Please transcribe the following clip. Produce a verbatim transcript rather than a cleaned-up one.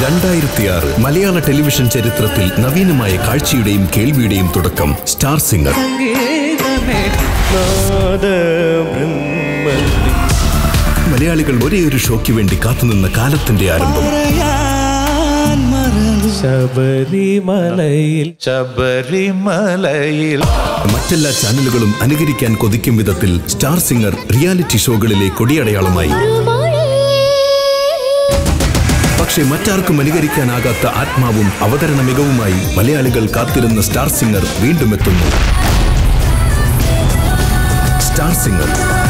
രണ്ടായിരത്തിയാറ് മലയാള ടെലിവിഷൻ ചരിത്രത്തിൽ നവീനമായ കാഴ്ചയുടെയും കേൾവിയുടെയും തുടക്കം സ്റ്റാർ സിംഗർ. മലയാളികൾ ഒരേ ഒരു ഷോയ്ക്ക് വേണ്ടി കാത്തുനിന്ന കാലത്തിന്റെ ആരംഭം. ശബരിമലയിൽ ശബരിമലയിൽ മറ്റെല്ലാ ചാനലുകളും അനുകരിക്കാൻ കൊതിക്കും വിധത്തിൽ സ്റ്റാർ സിംഗർ റിയാലിറ്റി ഷോകളിലെ കൊടിയടയാളമായി. പക്ഷെ മറ്റാർക്കും അനുകരിക്കാനാകാത്ത ആത്മാവും അവതരണ മികവുമായി മലയാളികൾ കാത്തിരുന്ന സ്റ്റാർ സിംഗർ വീണ്ടും എത്തുന്നു. Star singer